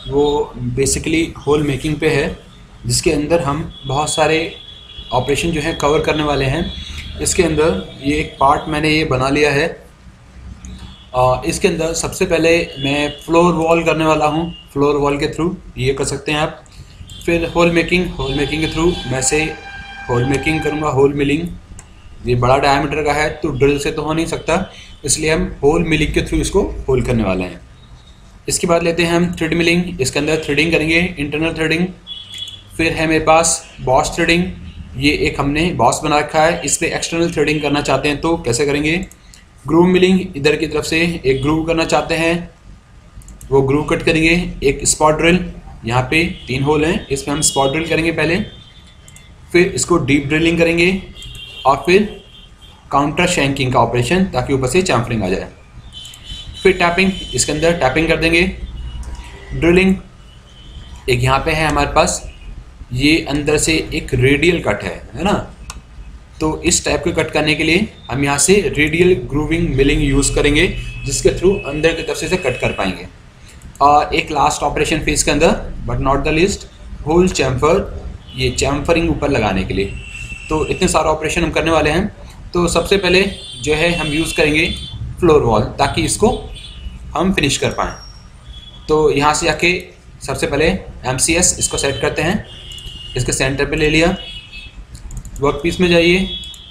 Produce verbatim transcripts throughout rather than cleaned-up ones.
वो basically whole making पे है, जिसके अंदर हम बहुत सारे ऑपरेशन जो है कवर करने वाले हैं। इसके अंदर ये एक पार्ट मैंने ये बना लिया है। आ, इसके अंदर सबसे पहले मैं फ्लोर वॉल करने वाला हूँ। फ्लोर वॉल के थ्रू ये कर सकते हैं आप। फिर होल मेकिंग, होल मेकिंग के थ्रू मैं से होल मेकिंग करूँगा, होल मिलिंग। ये बड़ा डायमीटर का है तो ड्रिल से तो हो नहीं सकता, इसलिए हम होल मिलिंग के थ्रू इसको होल करने वाले हैं। इसके बाद लेते हैं हम थ्रेड मिलिंग। इसके अंदर थ्रेडिंग करेंगे, इंटरनल थ्रेडिंग। फिर है मेरे पास बॉस थ्रेडिंग। ये एक हमने बॉस बना रखा है, इस पर एक्सटर्नल थ्रेडिंग करना चाहते हैं तो कैसे करेंगे। ग्रूव मिलिंग, इधर की तरफ से एक ग्रूव करना चाहते हैं, वो ग्रूव कट करेंगे। एक स्पॉट ड्रिल, यहाँ पे तीन होल हैं, इसमें हम स्पॉट ड्रिल करेंगे पहले। फिर इसको डीप ड्रिलिंग करेंगे और फिर काउंटर शैंकिंग का ऑपरेशन, ताकि ऊपर से चैम्फरिंग आ जाए। फिर टैपिंग, इसके अंदर टैपिंग कर देंगे। ड्रिलिंग एक यहाँ पे है हमारे पास, ये अंदर से एक रेडियल कट है है ना, तो इस टाइप के कट करने के लिए हम यहाँ से रेडियल ग्रूविंग मिलिंग यूज़ करेंगे, जिसके थ्रू अंदर की तरफ से कट कर पाएंगे। और एक लास्ट ऑपरेशन फेज के अंदर but not the least, hole chamfer, ये चैम्फरिंग ऊपर लगाने के लिए। तो इतने सारे ऑपरेशन हम करने वाले हैं। तो सबसे पहले जो है हम यूज़ करेंगे फ्लोर वॉल, ताकि इसको हम फिनिश कर पाएँ। तो यहाँ से आके सबसे पहले एम सी एस इसको सेट करते हैं, इसके सेंटर पे ले लिया। वर्क पीस में जाइए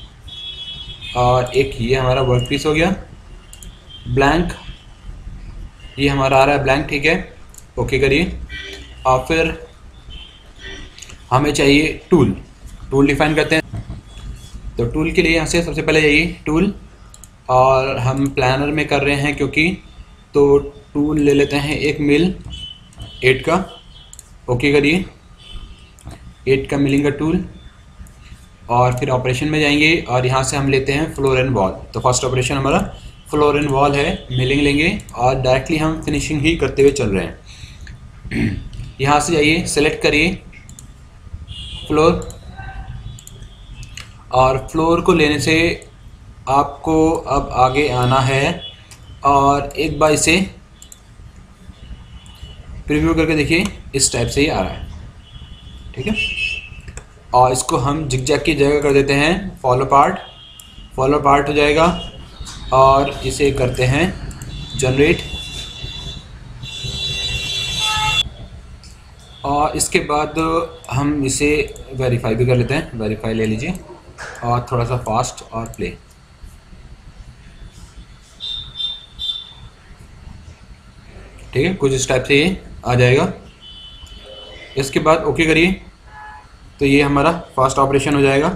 और एक ये हमारा वर्क पीस हो गया ब्लैंक, ये हमारा आ रहा है ब्लैंक, ठीक है, ओके करिए। और फिर हमें चाहिए टूल, टूल डिफाइन करते हैं। तो टूल के लिए यहाँ से सबसे पहले जाइए टूल, और हम प्लानर में कर रहे हैं क्योंकि, तो टूल ले लेते हैं एक मिल एट का, ओके करिए, एट का मिलिंग का टूल। और फिर ऑपरेशन में जाएंगे और यहाँ से हम लेते हैं फ्लोर एंड वॉल। तो फर्स्ट ऑपरेशन हमारा फ्लोर एंड वॉल है, मिलिंग लेंगे और डायरेक्टली हम फिनिशिंग ही करते हुए चल रहे हैं। यहाँ से जाइए, सेलेक्ट करिए फ्लोर, और फ्लोर को लेने से आपको अब आगे आना है और एक बार इसे प्रीव्यू करके देखिए, इस टाइप से ही आ रहा है, ठीक है। और इसको हम जिगजैग की जगह कर देते हैं फॉलो पार्ट, फॉलो पार्ट हो जाएगा। और इसे करते हैं जनरेट, और इसके बाद हम इसे वेरीफाई भी कर लेते हैं। वेरीफाई ले लीजिए और थोड़ा सा फास्ट और प्ले, ठीक है, कुछ इस टाइप से ये आ जाएगा। इसके बाद ओके करिए, तो ये हमारा फर्स्ट ऑपरेशन हो जाएगा,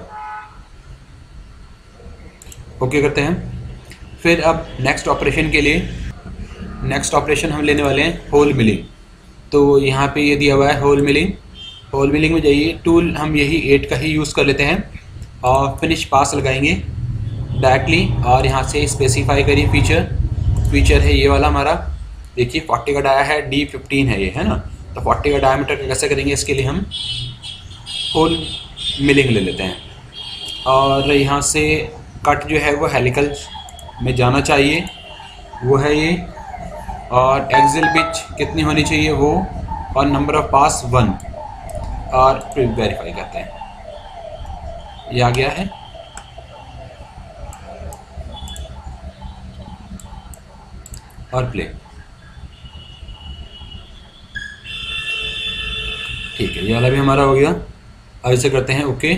ओके करते हैं। फिर अब नेक्स्ट ऑपरेशन के लिए, नेक्स्ट ऑपरेशन हम लेने वाले हैं होल मिलिंग। तो यहाँ पे ये दिया हुआ है होल मिलिंग, होल मिलिंग में जाइए, टूल हम यही एट का ही यूज़ कर लेते हैं और फिनिश पास लगाएंगे डायरेक्टली। और यहाँ से स्पेसिफाई करिए फीचर, फीचर है ये वाला हमारा, देखिए फोर्टी का डाया है, डी फिफ्टीन है ये, है ना। तो फोर्टी का डायमीटर कैसे करेंगे, इसके लिए हम होल मिलिंग ले लेते हैं। और यहाँ से कट जो है वो हेलिकल में जाना चाहिए, वो है ये। और एक्सियल पिच कितनी होनी चाहिए वो, और नंबर ऑफ पास वन। और फिर वेरीफाई करते हैं, ये आ गया है। और प्ले, ठीक है, ये वाला भी हमारा हो गया। अब इसे करते हैं ओके,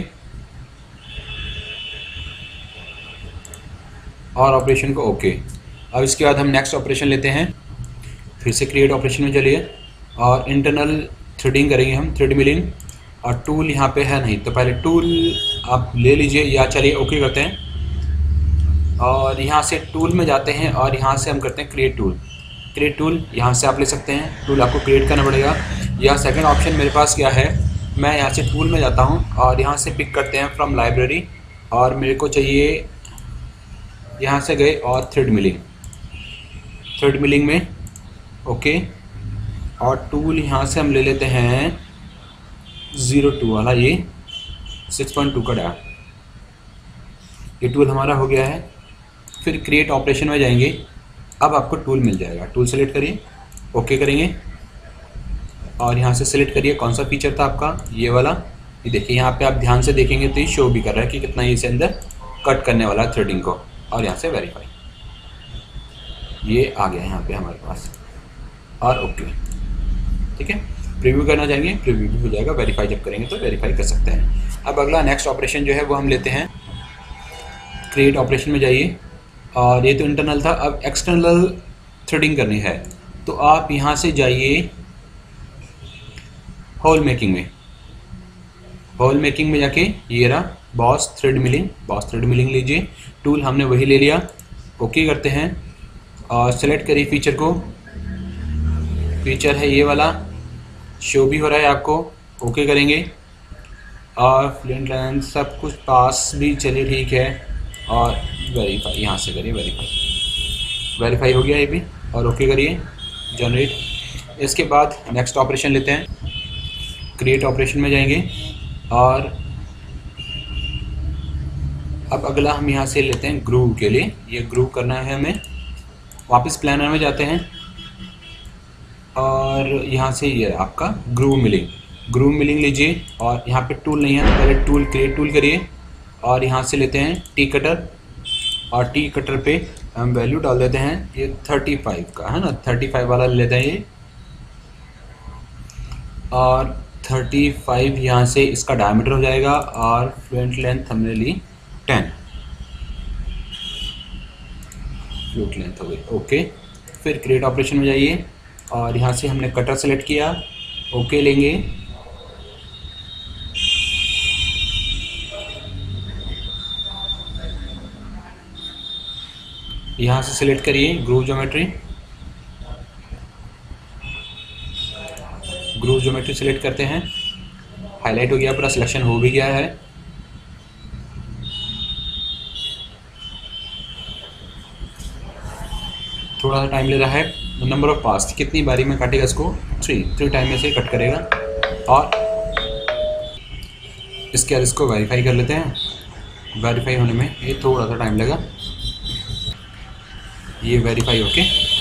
और ऑपरेशन को ओके। अब इसके बाद हम नेक्स्ट ऑपरेशन लेते हैं, फिर से क्रिएट ऑपरेशन में चलिए और इंटरनल थ्रेडिंग करेंगे हम, थ्रेड मिलिंग। और टूल यहाँ पे है नहीं, तो पहले टूल आप ले लीजिए, या चलिए ओके करते हैं। और यहाँ से टूल में जाते हैं और यहाँ से हम करते हैं क्रिएट टूल। क्रिएट टूल यहाँ से आप ले सकते हैं, टूल आपको क्रिएट करना पड़ेगा। या सेकंड ऑप्शन मेरे पास क्या है, मैं यहाँ से टूल में जाता हूँ और यहाँ से पिक करते हैं फ्रॉम लाइब्रेरी, और मेरे को चाहिए, यहाँ से गए और थ्रेड मिलिंग, थ्रेड मिलिंग में ओके। और टूल यहाँ से हम ले लेते हैं ज़ीरो टू वाला, ये सिक्स पॉइंट टू का डाया, ये टूल हमारा हो गया है। फिर क्रिएट ऑपरेशन में जाएंगे, अब आपको टूल मिल जाएगा, टूल सेलेक्ट करिए, ओके करेंगे। और यहाँ से सिलेक्ट करिए कौन सा फीचर था आपका, ये वाला। ये देखिए यहाँ पे आप ध्यान से देखेंगे तो ये शो भी कर रहा है कि कितना ये इसे अंदर कट करने वाला है थ्रेडिंग को। और यहाँ से वेरीफाई, ये आ गया यहाँ पे हमारे पास, और ओके। ठीक है, प्रीव्यू करना चाहेंगे प्रीव्यू भी हो जाएगा, वेरीफाई जब करेंगे तो वेरीफाई कर सकते हैं। अब अगला नेक्स्ट ऑपरेशन जो है वो हम लेते हैं, क्रिएट ऑपरेशन में जाइए। और ये तो इंटरनल था, अब एक्सटर्नल थ्रेडिंग करनी है तो आप यहाँ से जाइए होल मेकिंग में। होल मेकिंग में जाके ये रहा boss thread milling, boss thread milling लीजिए, टूल हमने वही ले लिया। ओके करते हैं और सेलेक्ट करिए फीचर को, फीचर है ये वाला, शो भी हो रहा है आपको। ओके करेंगे और फ्लेंट लाइन सब कुछ पास भी चलिए ठीक है, और वेरीफाई यहाँ से करिए, वेरीफाई वेरीफाई हो गया ये भी, और ओके करिए जनरेट। इसके बाद नेक्स्ट ऑपरेशन लेते हैं, क्रिएट ऑपरेशन में जाएंगे और अब अगला हम यहाँ से लेते हैं ग्रूव के लिए, ये ग्रूव करना है हमें। वापस प्लानर में जाते हैं और यहाँ से ये आपका ग्रूव मिलिंग, ग्रूव मिलिंग लीजिए। और यहाँ पे टूल नहीं है तो पहले टूल क्रिएट टूल करिए और यहाँ से लेते हैं टी कटर, और टी कटर पे हम वैल्यू डाल देते हैं ये थर्टी फाइव का है ना, थर्टी फाइव वाला लेते हैं ये, और थर्टी फाइव यहाँ से इसका डायमीटर हो जाएगा, और फ्लूट लेंथ हमने ली टेन, फ्लूट लेंथ हो गई। ओके, फिर क्रिएट ऑपरेशन में जाइए और यहाँ से हमने कटर सेलेक्ट किया, ओके लेंगे। यहाँ से सिलेक्ट करिए groove geometry, groove geometry select करते हैं, हाईलाइट हो गया पूरा, सिलेक्शन हो भी गया है। थोड़ा सा टाइम ले रहा है। नंबर ऑफ पास, कितनी बारी में काटेगा इसको, थ्री थ्री टाइम में से कट करेगा। और इसके बाद इसको वेरीफाई कर लेते हैं, वेरीफाई होने में ये थोड़ा सा टाइम लगा, ये वेरीफाई ओके।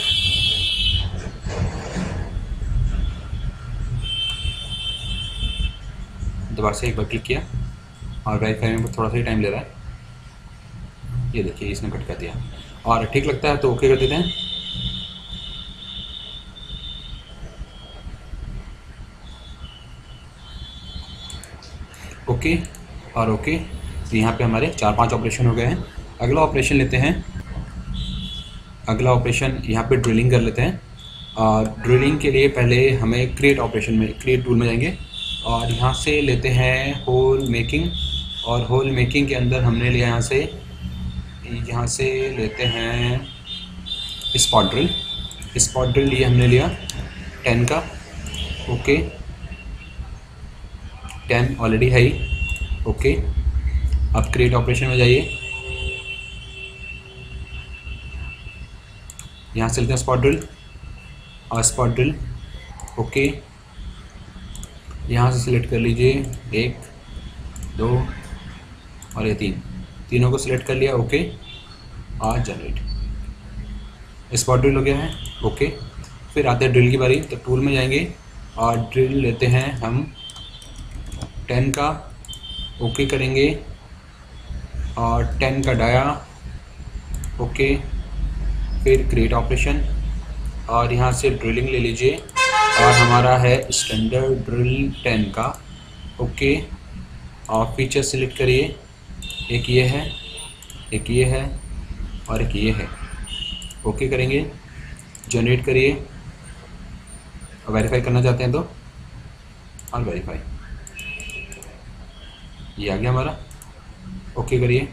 दोबारा से एक बार क्लिक किया और वेरीफाई में थोड़ा सा ही टाइम ले रहा है, ये देखिए इसने कट कर दिया। और ठीक लगता है तो ओके कर देते हैं। ओके और ओके, तो यहाँ पे हमारे चार पांच ऑपरेशन हो गए हैं। अगला ऑपरेशन लेते हैं, अगला ऑपरेशन यहाँ पे ड्रिलिंग कर लेते हैं। और ड्रिलिंग के लिए पहले हमें क्रिएट ऑपरेशन में, क्रिएट टूल में जाएंगे और यहाँ से लेते हैं होल मेकिंग। और होल मेकिंग के अंदर हमने लिया यहाँ से, यहाँ से लेते हैं स्पॉट ड्रिल, स्पॉट ड्रिल लिए हमने लिया टेन का। ओके, टेन ऑलरेडी है ही। ओके, अब क्रिएट ऑपरेशन में जाइए, यहाँ से लेते हैं स्पॉट ड्रिल और स्पॉट ड्रिल। ओके, यहाँ से सिलेक्ट कर लीजिए एक, दो और ये तीन, तीनों को सिलेक्ट कर लिया। ओके, और जनरेट, स्पॉट ड्रिल हो गया है। ओके, फिर आते हैं ड्रिल की बारी, तो टूल में जाएंगे और ड्रिल लेते हैं हम टेन का। ओके करेंगे और टेन का डाया। ओके, फिर क्रिएट ऑपरेशन और यहाँ से ड्रिलिंग ले लीजिए और हमारा है स्टैंडर्ड ड्रिल टेन का। ओके, और फीचर सिलेक्ट करिए, एक ये है, एक ये है और एक ये है। ओके करेंगे, जनरेट करिए, वेरीफाई करना चाहते हैं तो, और वेरीफाई, ये आ गया हमारा। ओके करिए,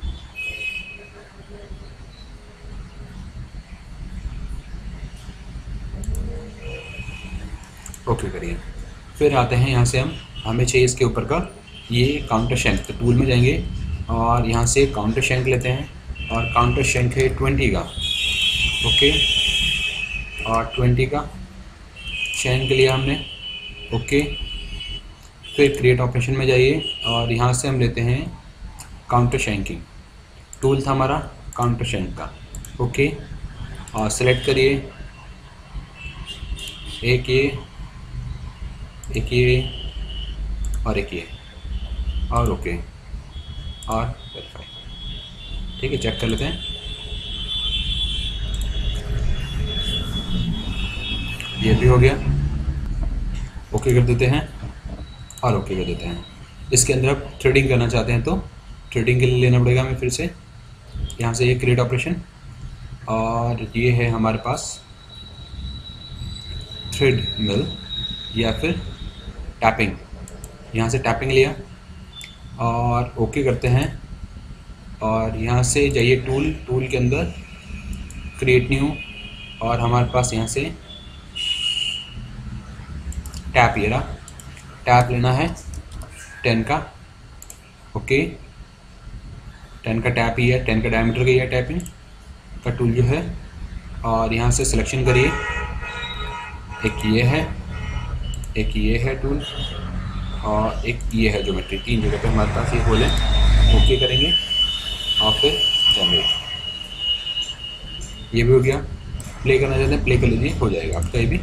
ओके करिए। फिर आते हैं यहाँ से हम, हमें चाहिए इसके ऊपर का ये काउंटर शैंक, तो टूल में जाएंगे और यहाँ से काउंटर शैंक लेते हैं और काउंटर शैंक है ट्वेंटी का। ओके, और ट्वेंटी का शैंक लिया हमने। ओके, फिर क्रिएट ऑपरेशन में जाइए और यहाँ से हम लेते हैं काउंटर शैंकिंग, टूल था हमारा काउंटर शैंक का। ओके, और सेलेक्ट करिए एक ये एक ये और एक ये और ओके और वेरीफाई। ठीक है, चेक कर लेते हैं। ये भी हो गया, ओके कर देते हैं और ओके कर देते हैं। इसके अंदर आप थ्रेडिंग करना चाहते हैं तो थ्रेडिंग के लिए लेना पड़ेगा हमें फिर से यहाँ से ये क्रिएट ऑपरेशन, और ये है हमारे पास थ्रेड मिल या फिर टैपिंग। यहाँ से टैपिंग लिया और ओके करते हैं, और यहाँ से जाइए टूल, टूल के अंदर क्रिएट न्यू, और हमारे पास यहाँ से टैप, ये रहा टैप लेना है टेन का। ओके, टेन का टैप ही है, टेन का डायमीटर का ही है टैपिंग का टूल जो है। और यहाँ से सिलेक्शन करिए, एक ये है, एक ये है टूल और एक ये है ज्योमेट्री। तीन जगह पे हमारे पास ये होल है। ओके करेंगे और फिर जनरेट, ये भी हो गया। प्ले करना चाहते हैं प्ले कर लीजिए, हो जाएगा आपका ये भी।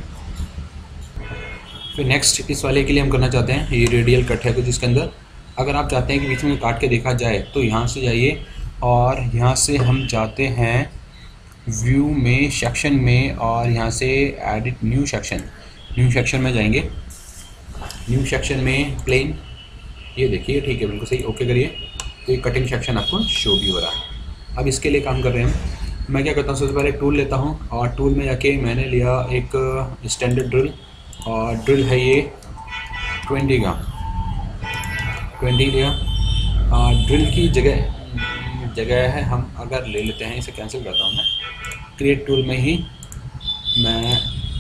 फिर नेक्स्ट इस वाले के लिए हम करना चाहते हैं, ये रेडियल कट है कुछ इसके अंदर। अगर आप चाहते हैं कि बीच में काट के देखा जाए तो यहाँ से जाइए और यहाँ से हम जाते हैं व्यू में, सेक्शन में, और यहाँ से edit new section, new section में जाएंगे। न्यू सेक्शन में प्लेन, ये देखिए ठीक है बिल्कुल सही। ओके करिए तो ये कटिंग सेक्शन आपको शो भी हो रहा है। अब इसके लिए काम कर रहे हैं हम। मैं क्या करता हूँ, सबसे पहले टूल लेता हूँ और टूल में जाके मैंने लिया एक स्टैंडर्ड ड्रिल, और ड्रिल है ये ट्वेंटी का, ट्वेंटी लिया। ड्रिल की जगह जगह है हम अगर ले लेते हैं, इसे कैंसिल करता हूँ मैं, क्रिएट टूल में ही मैं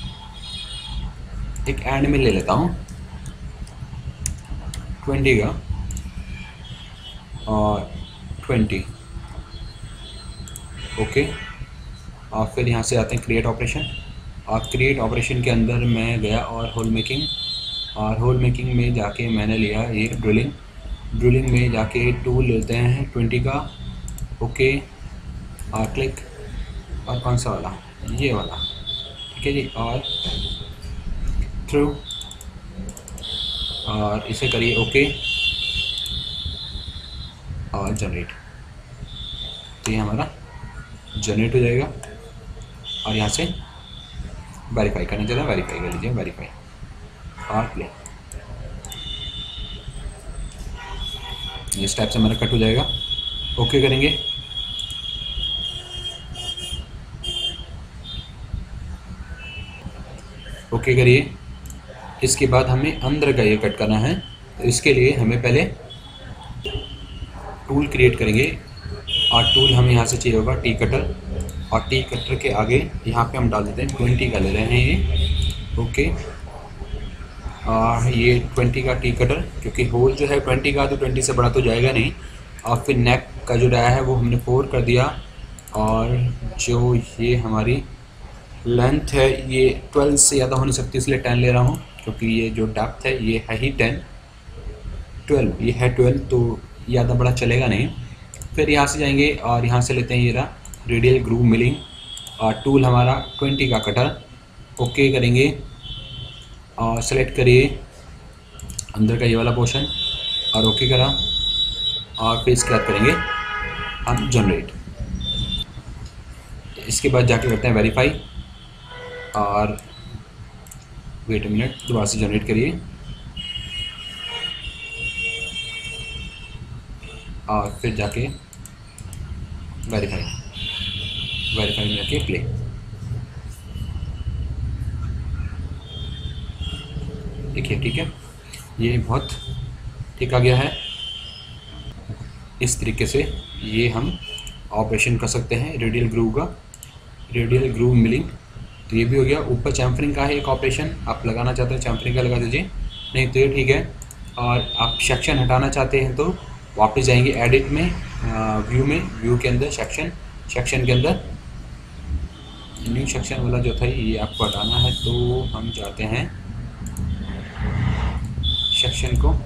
एक एंड में ले लेता हूँ ट्वेंटी का और ट्वेंटी। ओके, और फिर यहाँ से आते हैं क्रिएट ऑपरेशन, और क्रिएट ऑपरेशन के अंदर मैं गया और होल मेकिंग, और होल मेकिंग में जाके मैंने लिया ये ड्रिलिंग। ड्रिलिंग में जाके टूल लेते हैं ट्वेंटी का। ओके, और क्लिक, और कौन सा वाला, ये वाला, ठीक है जी, और थ्रू, और इसे करिए ओके और जनरेट। तो ये हमारा जनरेट हो जाएगा। और यहाँ से वेरीफाई करना चाहते हैं, वेरीफाई कर लीजिए, वेरीफाई और प्ले। इस टाइप से हमारा कट हो जाएगा। ओके करेंगे, ओके करिए। इसके बाद हमें अंदर का ये कट करना है, तो इसके लिए हमें पहले टूल क्रिएट करेंगे, और टूल हमें यहाँ से चाहिए होगा टी कटर, और टी कटर के आगे यहाँ पे हम डाल देते हैं ट्वेंटी का ले रहे हैं ये। ओके, और ये ट्वेंटी का टी कटर, क्योंकि होल जो है ट्वेंटी का, तो ट्वेंटी से बड़ा तो जाएगा नहीं। और फिर नेक का जो डाया है वो हमने फोर कर दिया, और जो ये हमारी लेंथ है ये ट्वेल्व से ज़्यादा हो नहीं सकती, इसलिए टेन ले रहा हूँ, क्योंकि ये जो डेप्थ है ये है ही टेन, ट्वेल्व ये है ट्वेल्व, तो ज़्यादा बड़ा चलेगा नहीं। फिर यहाँ से जाएंगे और यहाँ से लेते हैं ये रहा रेडियल ग्रूव मिलिंग, और टूल हमारा ट्वेंटी का कटर। ओके करेंगे और सेलेक्ट करिए अंदर का ये वाला पोर्शन, और ओके करा, और फिर इसके बाद करेंगे हम जनरेट। इसके बाद जाके करते हैं वेरीफाई, और वेट अ मिनट, दोबारा से जनरेट करिए, और फिर जाके वेरीफाई, वेरीफाई में जाके प्ले। देखिए ठीक है, ये बहुत ठीक आ गया है। इस तरीके से ये हम ऑपरेशन कर सकते हैं रेडियल ग्रूव का, रेडियल ग्रूव मिलिंग। तो ये भी हो गया। ऊपर चैम्फरिंग का है एक ऑपरेशन, आप लगाना चाहते हैं चैम्फरिंग का लगा दीजिए, नहीं तो ये ठीक है। और आप सेक्शन हटाना चाहते हैं तो वापस जाएंगे एडिट में, व्यू में, व्यू के अंदर सेक्शन, सेक्शन के अंदर न्यू सेक्शन वाला जो था ये आपको हटाना है, तो हम जाते हैं सेक्शन को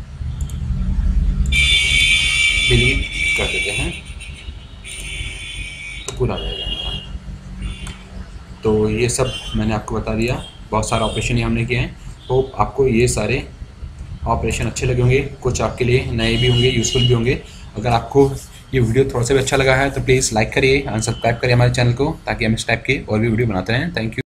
डिलीट कर देते हैं, तो पूरा आ जाएगा हमारा। तो ये सब मैंने आपको बता दिया, बहुत सारे ऑपरेशन ही हमने किए हैं। होप आपको ये सारे ऑपरेशन अच्छे लगे होंगे, कुछ आपके लिए नए भी होंगे, यूज़फुल भी होंगे। अगर आपको ये वीडियो थोड़ा सा भी अच्छा लगा है तो प्लीज़ लाइक करिए एंड सब्सक्राइब करिए हमारे चैनल को, ताकि हम इस टाइप के और भी वीडियो बनाते रहें। Thank you.